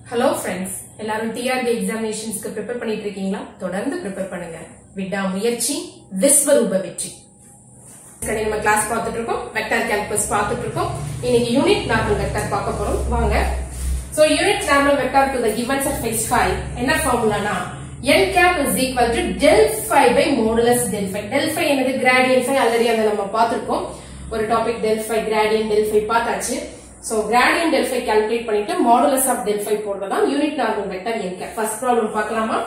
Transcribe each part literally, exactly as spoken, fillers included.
Hello friends, எல்லாரும் T R B examinations க்கு prepare பண்ணிட்டு இருக்கீங்களா? தொடர்ந்து prepare பண்ணுங்க. விடாமுயற்சி விஸ்வரூப வெற்றி. கடைசி நம்ம கிளாஸ் பார்த்துட்டு இருக்கோம். வெக்டர் கால்குலஸ் பார்த்துட்டு இருக்கோம். இன்னைக்கு யூனிட் நார்மல் வெக்டர் பார்க்க போறோம். வாங்க. So unit normal vector to the given surface phi என்ன ஃபார்முலானா n cap is equal to del phi by modulus del phi. Del phi என்னது gradient phi ஆல்ரெடி அத நம்ம பார்த்திருக்கோம். ஒரு topic del phi gradient del phi பார்த்தாச்சு. So gradient del phi calculate பண்ணிட்டு modulus of del phi போடுறதா unit normal vector n cap. First problem பார்க்கலாமா?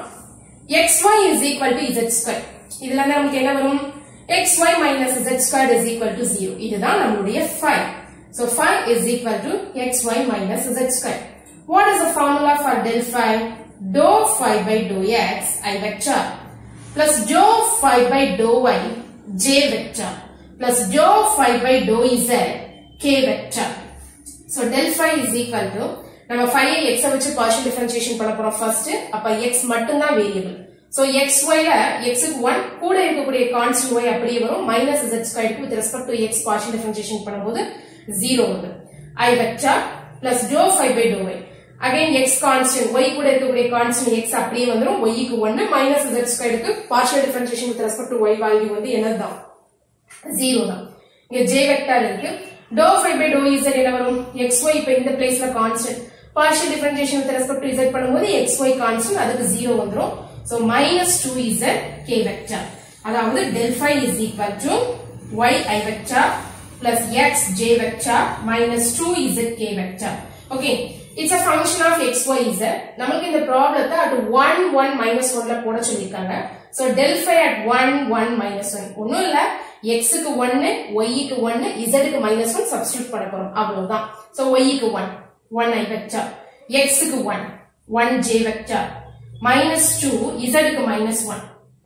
xy is equal to z square. இதுல நமக்கு என்ன வரும்? xy minus z square is equal to zero. இதுதான் நம்மளுடைய phi. So phi is equal to xy minus z square. What is the formula for del phi? Dou phi by dou x I vector plus dou phi by dou y j vector plus dou phi by dou z k vector. So del phi is equal to நம்ம phi ஐ x ஐ வச்சு partial differentiation பண்ண போறோம் first. அப்ப x மட்டும் தான் variable. So xy ல x க்கு one கூட இருக்கக்கூடிய கான்ஸ்டன்ட் y அப்படியே வரும் minus z square with respect to x partial differentiation பண்ணும்போது zero வரும். I vector plus dou phi by dou y. Again x constant y கூட இருக்கக்கூடிய கான்ஸ்டன்ட் x அப்படியே வந்துரும் y க்கு one minus z square க்கு partial differentiation with respect to y value வந்து என்னதான் zero தான். இங்க j vector இருக்கு. Dou phi by dou z என்ன வரும்? xy இப்ப இந்த பிளேஸ்ல constant partial differentiation with respect to z பண்ணும்போது xy கான்ஸ்டன்ட் அதுக்கு zero வந்துரும். So minus two z k vector. அதாவது del phi is equal to y I vector plus x j vector minus two z k vector. Okay, it's a function of x y z. நமக்கு இந்த ப்ராப்ளத்தை at one one minus one ல போட சொல்லிருக்காங்க. So del phi at one one minus one. ஒண்ணும் இல்ல x க்கு one y க்கு one z க்கு minus one substitute பண்ண போறோம் அவ்வளவுதான். So y க்கு one one I vector, x க்கு one one j vector minus two z க்கு minus one.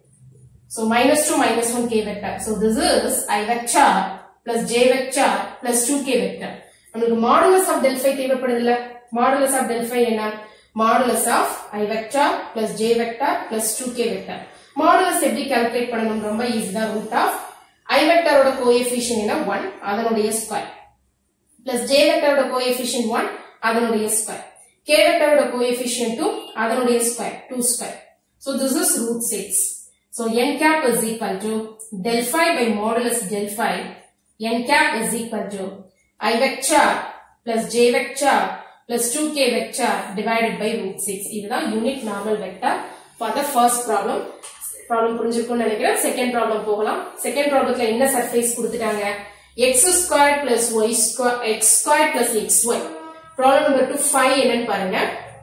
So minus two minus one k vector. So this is I vector plus j vector plus two k vector. நமக்கு modulus of del phi தேவைப்படுதுல. Modulus of del phi என்ன? Modulus of I vector plus j vector plus two k vector. Modulus எப்படி calculate பண்ணணும்? ரொம்ப easy தான். root of I vector ஓட coefficient என்ன? one அதனுடைய square plus j vector ஓட coefficient one அதனுடைய ஸ்கொயர், k vector ஓட coefficient two அதனுடைய square two square. So this is root six. So n cap is equal to del phi by modulus del phi. N cap is equal to I vector plus j vector plus two k vector divided by root six. இதுதான் unit normal vector for the first problem. Problem புரிஞ்சிருக்கும்னு நினைக்கிறேன். Second problem போகலாம். Second ப்ராப்ளத்துல என்ன surface கொடுத்துட்டாங்க? x squared plus y squared x squared plus xy. Problem number two five என்னன்னு பாருங்க.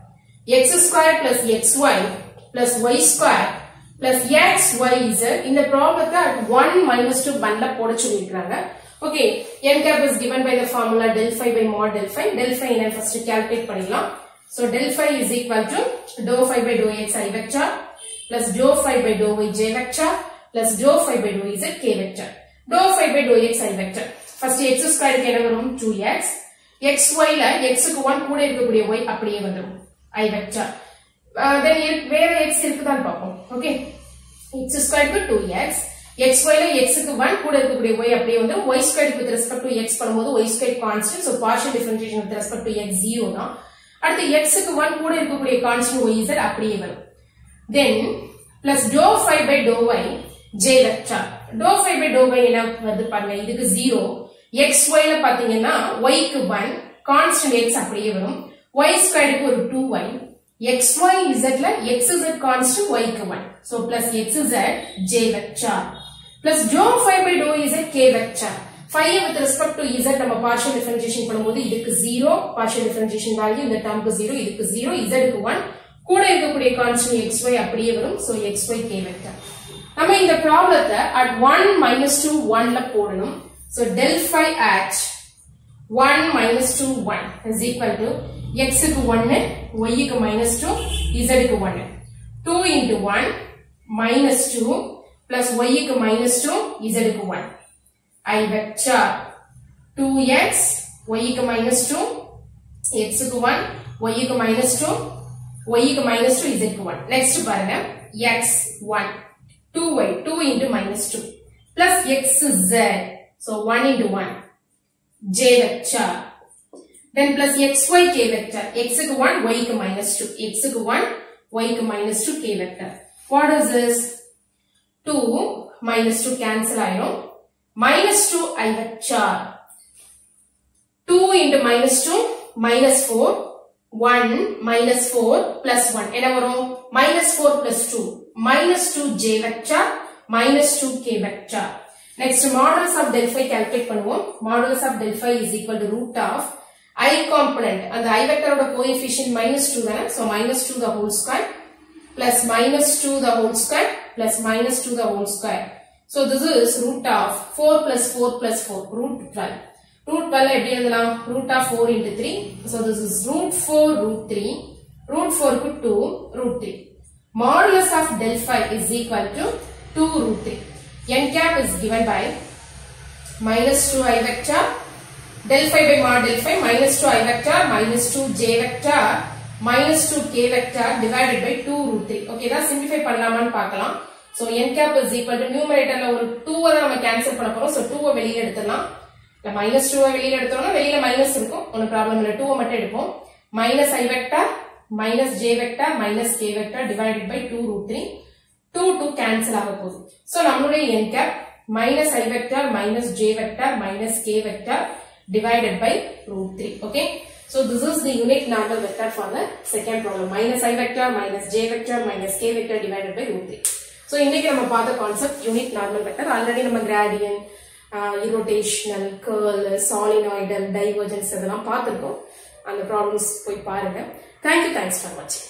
x squared plus xy plus y squared plus xyz. இந்த ப்ராப்ளத்தை one minus two பண்ல போட சொல்லிருக்காங்க. Okay, n cap is given by the formula del phi by mod del phi. Del phi என்ன first calculate பண்ணிடலாம். So del phi is equal to dou phi by dou x I vector plus dou phi by dou y j vector plus dou phi by dou z k vector. Dou phi by dou x I vector. First x square க்கு என்ன வரும்? two x. xy ல x க்கு one கூட இருக்கக்கூடிய y அப்படியே வந்துரும் I vector. Uh, then வேற x இருக்குதான் பாப்போம். Okay, x square க்கு two x. xy ல x க்கு one கூட இருக்கக்கூடிய y அப்படியே வந்துரும். y square with respect to x பண்ணும்போது y square constant. So partial differentiation with respect to x zero தான். அடுத்து x க்கு one கூட இருக்கக்கூடிய constant yz அப்படியே வரும். Then plus dou phi by dou y j vector. Dou phi by dou y என்ன வருது பாருங்க. இதுக்கு zero. xy ல பாத்தீங்கன்னா y க்கு one constant x அப்படியே வரும். y square க்கு ஒரு two y. xyz ல xz constant y க்கு one. So plus xz j vector plus dou phi by dou z k vector. Phi with respect to z நம்ம partial differentiation பண்ணும்போது இதுக்கு zero partial differentiation value, இந்த termக்கு zero, இதுக்கு zero, z க்கு one கூட இருக்கக்கூடிய constant xy அப்படியே வரும். So xy k vector. நம்ம இந்த ப்ராப்ளத்தை at one minus two one ல போடணும். So del phi at one minus two one is equal to x க்கு one y க்கு minus two z க்கு one. two into one minus two plus y க்கு minus two z க்கு one. I vector two x y க்கு minus two x க்கு one y க்கு minus two y க்கு minus two z க்கு one. Next பாருங்க x one two y two into minus two plus xz. So one into one j vector then plus xy k vector. X க்கு one, y க்கு minus two. X க்கு one, y க்கு minus two k vector. What is this? two minus two cancel ஆயிடும். minus two I vector. two into minus two, minus four. one minus four plus one. என்ன வரும்? minus four plus two. minus two j vector, minus two k vector. Next, modulus of del phi calculate பண்ணுவோம். Modulus of del phi is equal to root of I component. அந்த I vector ஓட coefficient minus two தானே. So, minus two the whole square plus minus two the whole square plus minus two the whole square. So, this is root of four plus four plus four. Root twelve. Root twelve எப்படி எழுதலாம்? Root of four into three. So, this is root four root three. Root four க்கு two root three. Modulus of del phi is equal to two root three. N cap is given by minus two I vector. Del phi by mod del phi minus two I vector minus two j vector minus two k vector divided by two root three. Okay, இதான் simplify பண்ணலாமான்னு பார்க்கலாம். So, n cap is equal to numeratorல ஒரு two தான் நம்ம cancel பண்ண போறோம். So, two வெளியில எடுத்துடலாம். இல்ல minus two வெளியில எடுத்தோம்னா வெளியில minus இருக்கும். ஒன்னும் ப்ராப்ளம் இல்ல. two மட்டும் எடுப்போம். minus I vector minus j vector minus k vector divided by two root three. two two cancel ஆக போகுது. So, நம்மளுடைய n cap minus I vector minus j vector minus k vector divided by root three. Okay. So, this is the unit normal vector for the second problem. Minus I vector minus j vector minus k vector divided by root three. So, இன்னைக்கு நம்ம பார்த்த concept unit normal vector. Already நம்ம gradient, irrotational, curl, solenoidal, divergence இதெல்லாம் பார்த்திருக்கோம். அந்த problems போய் பாருங்க. Thank you. Thanks for watching.